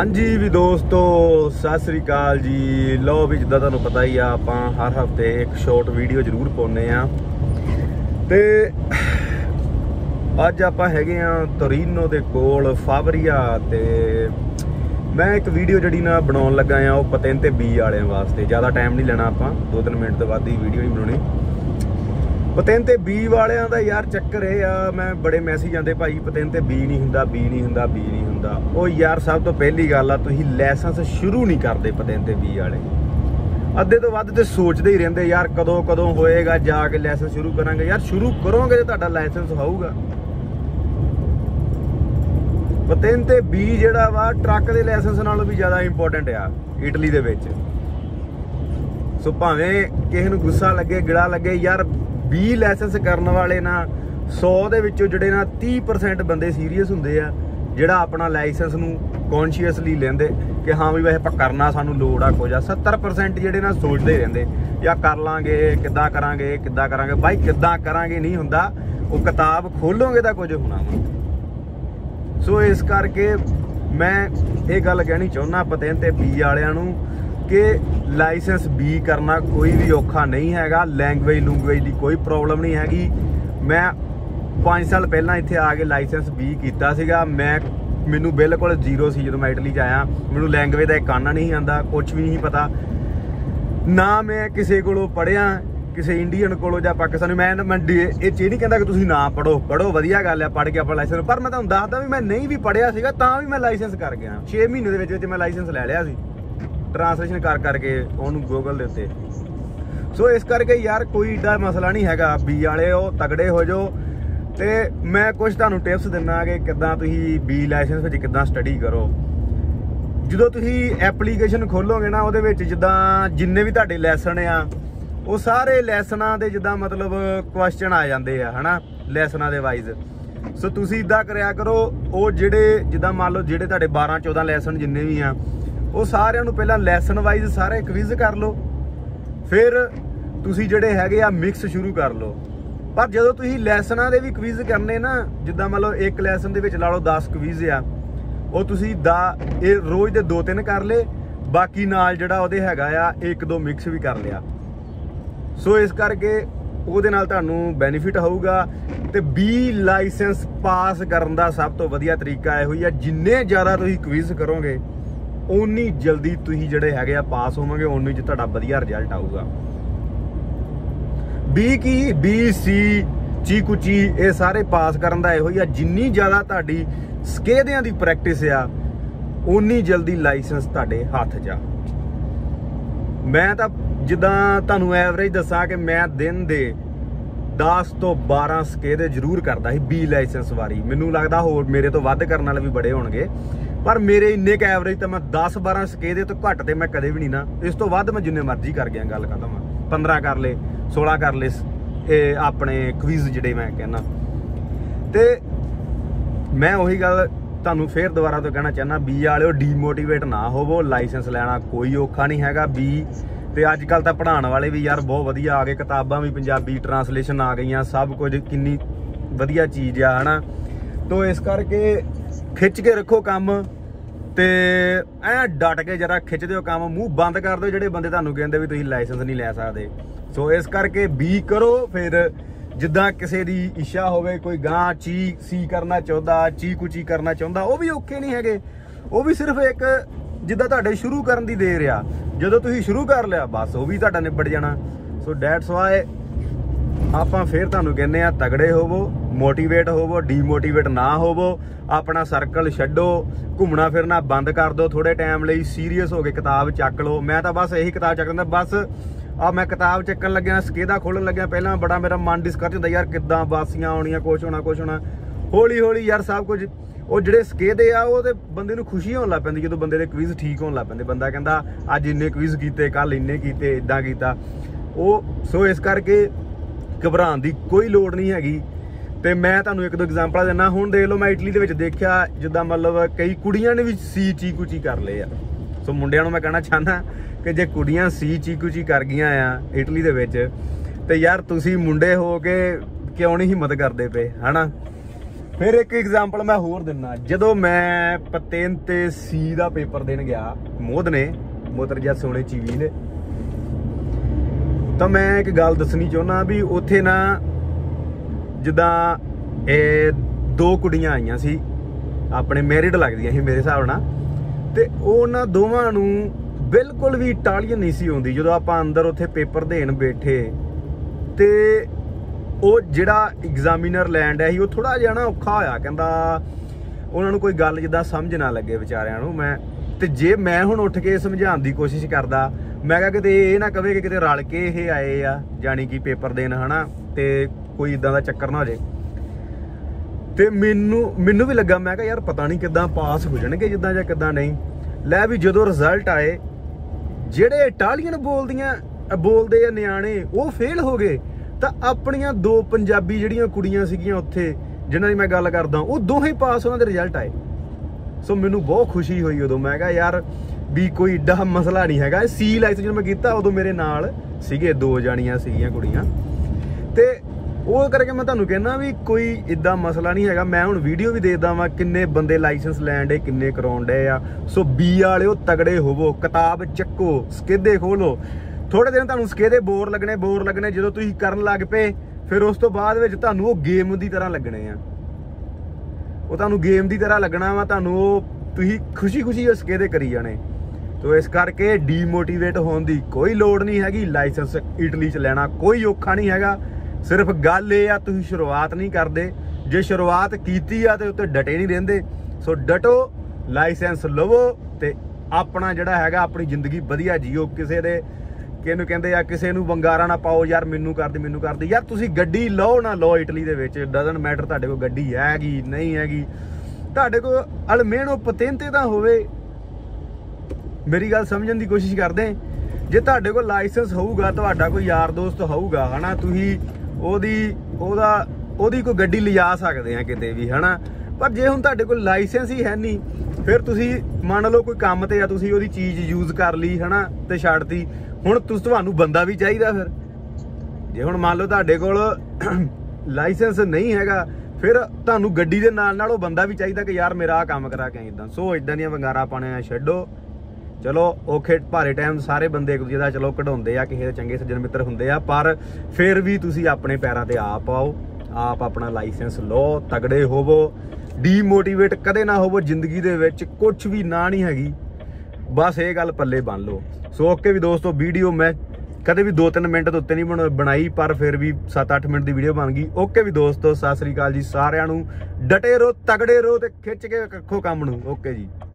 जी भी दोस्तों सत श्री अकाल जी। लो भी जिदा तुहानू पता ही आ, आपां हर हफ्ते एक शॉर्ट वीडियो जरूर पाउने आ ते अज आपां हैगे आ तोरीनो दे कोल फावरिया ते मैं एक वीडियो जिहड़ी ना बनाउण लगा आ वो पतेन ते बी वालियां वास्ते। ज़्यादा टाइम नहीं लेना, आपां 2-3 मिनट तो वध ही वीडियो नहीं बनाउणी। पतेन ते बी वालियां दा यार चक्कर ये आ, मैं बड़े मैसेज आंदे भाई पतेन ते बी नहीं हुंदा, बी नहीं हुंदा, बी नहीं हुंदा। ओ यार सब तो पहली गल आ, तुसीं लाइसेंस शुरू नहीं करदे पतेन ते बी वाले। अद्धे तो वध ते सोचदे ही रहिंदे यार कदों कदों होएगा, जाके लाइसेंस शुरू करांगे। यार शुरू करोगे तो तुहाडा लाइसेंस होऊगा। पतेन ते बी जिहड़ा वा ट्रक दे लाइसेंस नालों भी ज़्यादा इंपोर्टेंट आ इटली दे विच। सो भावें किसे नूं गुस्सा लगे, गिड़ा लगे, यार 20 लाइसेंस करने वाले ना 100 दे विचों जिहड़े ना 30% बंदे सीरीयस हुंदे आ, जिहड़ा अपना लाइसेंस नूं कॉन्शियसली लेंदे कि हाँ भी वैसे आपां करना सानू लोड़ आ कुछ। 70% जिहड़े ना सोचदे रहिंदे या कर लांगे, किद्दां करांगे, किद्दां करांगे। भाई किद्दां करांगे नहीं हुंदा, वो किताब खोलोगे तां कुछ होना वा। सो इस करके मैं ये गल कहनी चाहुंदा पतेन ते बी वालियां नूं कि लाइसेंस बी करना कोई भी औखा नहीं हैगा। लैंगुएज लूंगुएज की कोई प्रॉब्लम नहीं हैगी। मैं 5 साल पहला इत्थे आके लाइसेंस बी कीता सीगा। मैनू बिल्कुल जीरो सी जो मैं इटली च आया। मैनू लैंगुएज का एक काना नहीं आंदा, कुछ भी नहीं पता ना। मैं किसी कोलों पढ़िया, किसी इंडियन कोलों या पाकिस्तानी। मैं ये चीज़ नहीं कहता कि तुसीं ना पढ़ो, पढ़ो वधिया गल है, पढ़ के अपना लाइसेंस। पर मैं तुहानूं दसदा भी मैं नहीं भी पढ़िया सीगा तां भी मैं लाइसेंस कर गया। 6 महीने दे विच मैं लाइसेंस ले लिया सी, ट्रांसलेशन कर करके उन्होंने गूगल के उत्ते। सो इस करके यार कोई एडा मसला नहीं हैगा। बी वाले हो तगड़े हो जाओ। तो मैं कुछ तुहानूं टिप्स दिना कि किद्दां तुसीं बी लाइसेंस विच किद्दां स्टडी करो। जदों तुसीं एप्लीकेशन खोलोगे ना उहदे विच जिद्दां जिन्ने भी तुहाडे लैसन आ वो सारे लैसनां दे जिद्दां मतलब क्वेश्चन आ जांदे आ, है ना, लैसनां दे वाइज। सो तुसीं इदां करिया करो, वो जिहड़े जिद्दां मान लो जिहड़े तुहाडे 12-14 लैसन जिन्ने भी आ वो सारिਆਂ ਨੂੰ ਪਹਿਲਾਂ ਲੈਸਨ ਵਾਈਜ਼ ਸਾਰੇ ਕਵਿਜ਼ ਕਰ ਲਓ, ਫਿਰ ਤੁਸੀਂ ਜਿਹੜੇ ਹੈਗੇ ਆ ਮਿਕਸ ਸ਼ੁਰੂ ਕਰ ਲਓ। ਪਰ ਜਦੋਂ ਤੁਸੀਂ ਲੈਸਨਾਂ ਦੇ ਵੀ ਕਵਿਜ਼ ਕਰਨੇ ਨਾ, ਜਿੱਦਾਂ ਮੰਨ ਲਓ ਇੱਕ ਲੈਸਨ ਦੇ ਵਿੱਚ ਲਾ ਲਓ 10 ਕਵਿਜ਼ ਆ, ਉਹ ਤੁਸੀਂ ਇਹ ਰੋਜ਼ ਦੇ 2-3 ਕਰ ਲਏ, ਬਾਕੀ ਨਾਲ ਜਿਹੜਾ ਉਹਦੇ ਹੈਗਾ ਆ 1-2 ਮਿਕਸ ਵੀ ਕਰ ਲਿਆ। ਸੋ ਇਸ ਕਰਕੇ ਉਹਦੇ ਨਾਲ ਤੁਹਾਨੂੰ ਬੈਨੀਫਿਟ ਹੋਊਗਾ। ਤੇ 20 ਲਾਇਸੈਂਸ ਪਾਸ ਕਰਨ ਦਾ ਸਭ ਤੋਂ ਵਧੀਆ ਤਰੀਕਾ ਇਹੋ ਹੀ ਆ, ਜਿੰਨੇ ਜ਼ਿਆਦਾ ਤੁਸੀਂ ਕਵਿਜ਼ ਕਰੋਗੇ उन्नी जल्दी तुसीं जिहड़े हैगे आ पास होवोगे, उन्नी च तुहाडा वधिया रिजल्ट आऊगा। बी की बी सी चीकू ची ये सारे पास करन दा इहो ही आ, जिन्नी ज़्यादा तुहाडी स्केदियां दी प्रैक्टिस आ उन्नी जल्दी लाइसेंस तुहाडे हत्थ च आ। मैं तां जिद्दां तुहानूं एवरेज दस्सां कि मैं दिन दे 10 ਤੋਂ 12 स्केदे जरूर करदा सी बी लाइसेंस वारी। मैनूं लगदा होर मेरे तो वध करन वाले भी बड़े होणगे, पर मेरे इन्ने क एवरेज तो मैं 10-12 स्केदे तो घट तो मैं कदे भी नहीं ना। इस तो वध मैं जिन्ने मर्जी कर गया, गल खत्म। 15 कर ले, 16 कर ले अपने क्विज जिहड़े मैं कहना। तो मैं उही गल तुहानूं फिर दोबारा तो कहना चाहना, बी वालिओ डीमोटिवेट ना होवो। लाइसेंस लैना कोई औखा नहीं हैगा। बी तो अजकल तो पढ़ाने वाले भी यार बहुत वधिया आ गए, किताबां भी पंजाबी ट्रांसलेशन आ गई, सब कुछ किन्नी वधिया चीज़ आ, है ना। तो इस करके खिच के रखो काम, तो ऐ डट के जरा खिच दिओ काम, मूँह बंद कर दो ਜਿਹੜੇ ਬੰਦੇ ਤੁਹਾਨੂੰ ਕਹਿੰਦੇ ਵੀ ਤੁਸੀਂ ਲਾਇਸੈਂਸ ਨਹੀਂ ਲੈ ਸਕਦੇ। सो इस करके बी करो। फिर जिद्दां किसी की इच्छा होवे, कोई गां ची सी करना चाहुंदा, ची कुची करना चाहुंदा, वो भी औखे नहीं हैगे। वो भी सिर्फ एक जिद्दां तुहाडे शुरू करन दी देर आ, ਜਦੋਂ ਤੁਸੀਂ शुरू कर लिया बस वो भी तुहाडा निबड़ जाना। सो डैट्स वाई ਆਪਾਂ फिर ਤੁਹਾਨੂੰ ਕਹਿੰਦੇ ਆ तगड़े होवो, मोटीवेट होवो, डीमोटीवेट ना होवो। अपना सर्कल छड्डो, घूमना फिरना बंद कर दो थोड़े टाइम ਲਈ, सीरीयस हो के किताब चक लो। मैं तो बस यही किताब चक दिंदा। बस आ मैं किताब चक्कन लग्या, स्केदा खोलन लग्या, पहला बड़ा मेरा मन डिस्कस होंदा यार किद्दां बासियां आउणियां, कुछ होना। हौली हौली यार सब कुछ ਉਹ ਜਿਹੜੇ ਸਕੇਦੇ ਆ ਉਹ ਤੇ ਬੰਦੇ ਨੂੰ ਖੁਸ਼ੀ ਹੋਣ ਲੱਗ ਪੈਂਦੀ ਜਦੋਂ ਬੰਦੇ ਦੇ ਕਵਿਜ਼ ਠੀਕ ਹੋਣ ਲੱਗ ਪੈਂਦੇ। ਬੰਦਾ ਕਹਿੰਦਾ ਅੱਜ ਇੰਨੇ ਕਵਿਜ਼ ਕੀਤੇ, ਕੱਲ ਇੰਨੇ ਕੀਤੇ, ਇਦਾਂ ਕੀਤਾ ਉਹ। ਸੋ ਇਸ ਕਰਕੇ ਘਬਰਾਉਣ ਦੀ ਕੋਈ ਲੋੜ ਨਹੀਂ ਹੈਗੀ। ਤੇ ਮੈਂ ਤੁਹਾਨੂੰ 1-2 ਐਗਜ਼ਾਮਪਲਾਂ ਦਿੰਦਾ। ਹੁਣ ਦੇਖ ਲਓ, ਮੈਂ ਇਟਲੀ ਦੇ ਵਿੱਚ ਦੇਖਿਆ ਜਿੱਦਾਂ ਮਤਲਬ ਕਈ ਕੁੜੀਆਂ ਨੇ ਵੀ ਸੀ ਚੀਕੂਚੀ ਕਰ ਲਏ ਆ। ਸੋ ਮੁੰਡਿਆਂ ਨੂੰ ਮੈਂ ਕਹਿਣਾ ਚਾਹੁੰਦਾ ਕਿ ਜੇ ਕੁੜੀਆਂ ਸੀ ਚੀਕੂਚੀ ਕਰ ਗਈਆਂ ਆ ਇਟਲੀ ਦੇ ਵਿੱਚ, ਤੇ ਯਾਰ ਤੁਸੀਂ ਮੁੰਡੇ ਹੋ ਕੇ ਕਿਉਂ ਨਹੀਂ ਹਿੰਮਤ ਕਰਦੇ ਪਏ, ਹੈ ਨਾ। फिर एक एग्जाम्पल मैं होर दिना, जदों मैं पतेन ते सी का पेपर देन गया मोदने मोतरजा सोने चीवी ने, तो मैं एक गल दसनी चाहना भी उत्थे ना जिदा दो कुड़ियां आईयां सी अपने मैरिड लगदियां सी मेरे हिसाब नाल, ते उन्हां दोवां नूं बिल्कुल भी टालियन नहीं सी आउंदी। जदों आपां अंदर उत्थे पेपर देन बैठे ते ਉਹ ਜਿਹੜਾ ਐਗਜ਼ਾਮੀਨਰ ਲੈਣ ਡਿਆ ਸੀ ਉਹ ਥੋੜਾ ਜਿਹਾ ਨਾ ਔਖਾ ਹੋਇਆ, ਕਹਿੰਦਾ ਉਹਨਾਂ ਨੂੰ ਕੋਈ ਗੱਲ ਜਿੱਦਾਂ ਸਮਝ ਨਾ ਲੱਗੇ ਵਿਚਾਰਿਆਂ ਨੂੰ। ਮੈਂ ਤੇ ਜੇ ਮੈਂ ਹੁਣ ਉੱਠ ਕੇ ਸਮਝਾਉਣ ਦੀ ਕੋਸ਼ਿਸ਼ ਕਰਦਾ, ਮੈਂ ਕਿਹਾ ਕਿਤੇ ਇਹ ਨਾ ਕਵੇ ਕਿ ਕਿਤੇ ਰਲ ਕੇ ਇਹ ਆਏ ਆ ਜਾਣੀ ਕਿ ਪੇਪਰ ਦੇਣ ਹਨਾ, ਤੇ ਕੋਈ ਇਦਾਂ ਦਾ ਚੱਕਰ ਨਾ ਹੋ ਜੇ। ਤੇ ਮੈਨੂੰ ਵੀ ਲੱਗਾ, ਮੈਂ ਕਿਹਾ ਯਾਰ ਪਤਾ ਨਹੀਂ ਕਿੱਦਾਂ ਪਾਸ ਹੋ ਜਾਣਗੇ ਜਿੱਦਾਂ ਜਾਂ ਕਿੱਦਾਂ ਨਹੀਂ। ਲੈ ਵੀ ਜਦੋਂ ਰਿਜ਼ਲਟ ਆਏ, ਜਿਹੜੇ ਇਟਾਲੀਅਨ ਬੋਲਦੇ ਆ ਨਿਆਣੇ ਉਹ ਫੇਲ ਹੋ ਗਏ, ਤਾਂ ਆਪਣੀਆਂ ਦੋ ਪੰਜਾਬੀ ਜਿਹੜੀਆਂ ਕੁੜੀਆਂ ਸੀਗੀਆਂ ਉੱਥੇ ਜਿਨ੍ਹਾਂ ਦੀ ਮੈਂ ਗੱਲ ਕਰਦਾ ਉਹ ਦੋਹੇ ਪਾਸ ਉਹਨਾਂ ਦੇ ਰਿਜ਼ਲਟ ਆਏ। ਸੋ ਮੈਨੂੰ ਬਹੁਤ ਖੁਸ਼ੀ ਹੋਈ ਉਦੋਂ। ਮੈਂ ਕਿਹਾ ਯਾਰ ਵੀ ਕੋਈ ਏਡਾ ਮਸਲਾ ਨਹੀਂ ਹੈਗਾ। ਸੀ ਲਾਇਸੈਂਸ ਜਦੋਂ ਮੈਂ ਕੀਤਾ ਉਦੋਂ ਮੇਰੇ ਨਾਲ ਸੀਗੇ 2 ਜਾਣੀਆਂ ਸੀਗੀਆਂ ਕੁੜੀਆਂ, ਤੇ ਉਹ ਕਰਕੇ ਮੈਂ ਤੁਹਾਨੂੰ ਕਹਿੰਦਾ ਵੀ ਕੋਈ ਏਡਾ ਮਸਲਾ ਨਹੀਂ ਹੈਗਾ। ਮੈਂ ਹੁਣ ਵੀਡੀਓ ਵੀ ਦੇਖਦਾ ਵਾਂ ਕਿੰਨੇ ਬੰਦੇ ਲਾਇਸੈਂਸ ਲੈਣ ਡੇ, ਕਿੰਨੇ ਕਰਾਉਣ ਡੇ ਆ। ਸੋ ਬੀ ਵਾਲਿਓ ਤਗੜੇ ਹੋਵੋ, ਕਿਤਾਬ ਚੱਕੋ, ਸਕੇਦੇ ਖੋਲੋ। ਥੋੜੇ ਦਿਨ ਤੁਹਾਨੂੰ ਸਕੇਦੇ ਬੋਰ ਲੱਗਣੇ ਜਦੋਂ ਤੁਸੀਂ ਕਰਨ ਲੱਗ ਪਏ, ਫਿਰ ਉਸ ਤੋਂ ਬਾਅਦ ਵਿੱਚ ਤੁਹਾਨੂੰ ਉਹ ਗੇਮ ਦੀ ਤਰ੍ਹਾਂ ਲੱਗਣੇ ਆ। ਉਹ ਤੁਹਾਨੂੰ ਗੇਮ ਦੀ ਤਰ੍ਹਾਂ ਲੱਗਣਾ ਵਾ, ਤੁਹਾਨੂੰ ਉਹ ਤੁਸੀਂ ਖੁਸ਼ੀ ਸਕੇਦੇ ਕਰੀ ਜਾਣੇ। ਤੋ ਇਸ ਕਰਕੇ ਡੀਮੋਟੀਵੇਟ ਹੋਣ ਦੀ ਕੋਈ ਲੋੜ ਨਹੀਂ ਹੈਗੀ। ਲਾਇਸੈਂਸ ਇਟਲੀ 'ਚ ਲੈਣਾ ਕੋਈ ਔਖਾ ਨਹੀਂ ਹੈਗਾ। ਸਿਰਫ ਗੱਲ ਇਹ ਆ ਤੁਸੀਂ ਸ਼ੁਰੂਆਤ ਨਹੀਂ ਕਰਦੇ। ਜੇ ਸ਼ੁਰੂਆਤ ਕੀਤੀ ਆ ਤੇ ਉੱਤੇ ਡਟੇ ਨਹੀਂ ਰਹਿੰਦੇ। ਸੋ ਡਟੋ, ਲਾਇਸੈਂਸ ਲਵੋ ਤੇ ਆਪਣਾ ਜਿਹੜਾ ਹੈਗਾ ਆਪਣੀ ਜ਼ਿੰਦਗੀ ਵਧੀਆ ਜੀਓ। ਕਿਸੇ ਦੇ ਕਿਹਨੂੰ ਕਹਿੰਦੇ ਆ, ਕਿਸੇ ਨੂੰ ਵੰਗਾਰਾ ਨਾ ਪਾਓ ਯਾਰ ਮੈਨੂੰ ਕਰਦੇ ਯਾਰ। ਤੁਸੀਂ ਗੱਡੀ ਲਓ ਨਾ ਲਓ ਇਟਲੀ ਦੇ ਵਿੱਚ, ਡਜ਼ਨਟ ਮੈਟਰ ਤੁਹਾਡੇ ਕੋਲ ਗੱਡੀ ਹੈਗੀ ਨਹੀਂ ਹੈਗੀ, ਤੁਹਾਡੇ ਕੋਲ ਅਲਮੇਨੋ ਪਤੇਂਤੇ ਤਾਂ ਹੋਵੇ। ਮੇਰੀ ਗੱਲ ਸਮਝਣ ਦੀ ਕੋਸ਼ਿਸ਼ ਕਰਦੇ। ਜੇ ਤੁਹਾਡੇ ਕੋਲ ਲਾਇਸੈਂਸ ਹੋਊਗਾ, ਤੁਹਾਡਾ ਕੋਈ ਯਾਰ ਦੋਸਤ ਹੋਊਗਾ ਹਨਾ, ਤੁਸੀਂ ਉਹਦੀ ਕੋਈ ਗੱਡੀ ਲਿਜਾ ਸਕਦੇ ਆ ਕਿਤੇ ਵੀ ਹਨਾ। ਪਰ ਜੇ ਹੁਣ ਤੁਹਾਡੇ ਕੋਲ ਲਾਇਸੈਂਸ ਹੀ ਹੈ ਨਹੀਂ, ਫਿਰ ਤੁਸੀਂ ਮੰਨ ਲਓ ਕੋਈ ਕੰਮ ਤੇ ਆ, ਤੁਸੀਂ ਉਹਦੀ ਚੀਜ਼ ਯੂਜ਼ ਕਰ ਲਈ ਹਨਾ ਤੇ ਛੱਡਤੀ, ਹੁਣ ਤੁਹਾਨੂੰ ਬੰਦਾ ਵੀ ਚਾਹੀਦਾ। ਫਿਰ ਜੇ ਹੁਣ ਮੰਨ ਲਓ ਤੁਹਾਡੇ ਕੋਲ ਲਾਇਸੈਂਸ ਨਹੀਂ ਹੈਗਾ, ਫਿਰ ਤੁਹਾਨੂੰ ਗੱਡੀ ਦੇ ਨਾਲ ਉਹ ਬੰਦਾ ਵੀ ਚਾਹੀਦਾ ਕਿ ਯਾਰ ਮੇਰਾ ਆਹ ਕੰਮ ਕਰਾ ਕੇ ਇਦਾਂ। ਸੋ ਇਦਾਂ ਦੀਆਂ ਵੰਗਾਰਾਂ ਪਾਣੀਆਂ ਛੱਡੋ। ਚਲੋ ਔਖੇ ਭਾਰੇ ਟਾਈਮ ਸਾਰੇ ਬੰਦੇ ਇੱਕ ਦੂਜੇ ਦਾ ਚਲੋ ਕਢਾਉਂਦੇ ਆ, ਕਿਸੇ ਦੇ ਚੰਗੇ ਸੱਜਣ ਮਿੱਤਰ ਹੁੰਦੇ ਆ, ਪਰ ਫਿਰ ਵੀ ਤੁਸੀਂ ਆਪਣੇ ਪੈਰਾਂ ਤੇ ਆਪ ਆਓ, ਆਪ ਆਪਣਾ ਲਾਇਸੈਂਸ ਲਓ, ਤਗੜੇ ਹੋਵੋ, ਡੀਮੋਟੀਵੇਟ ਕਦੇ ਨਾ ਹੋਵੋ। ਜ਼ਿੰਦਗੀ ਦੇ ਵਿੱਚ ਕੁਝ ਵੀ ਨਾ ਨਹੀਂ ਹੈਗੀ, ਬਸ ਇਹ ਗੱਲ ਪੱਲੇ ਬੰਨ ਲਓ। ਸੋ ਓਕੇ ਵੀ ਦੋਸਤੋ, ਵੀਡੀਓ ਮੈਂ ਕਦੇ ਵੀ 2-3 ਮਿੰਟ ਤੋਂ ਉੱਤੇ ਨਹੀਂ ਬਣਾਈ, ਪਰ ਫਿਰ ਵੀ 7-8 ਮਿੰਟ ਦੀ ਵੀਡੀਓ ਬਣ ਗਈ। ਓਕੇ ਵੀ ਦੋਸਤੋ, ਸਤਿ ਸ੍ਰੀ ਅਕਾਲ ਜੀ ਸਾਰਿਆਂ ਨੂੰ। ਡਟੇ ਰਹੋ, ਤਗੜੇ ਰਹੋ ਤੇ ਖਿੱਚ ਕੇ ਰੱਖੋ ਕੰਮ ਨੂੰ। ਓਕੇ ਜੀ।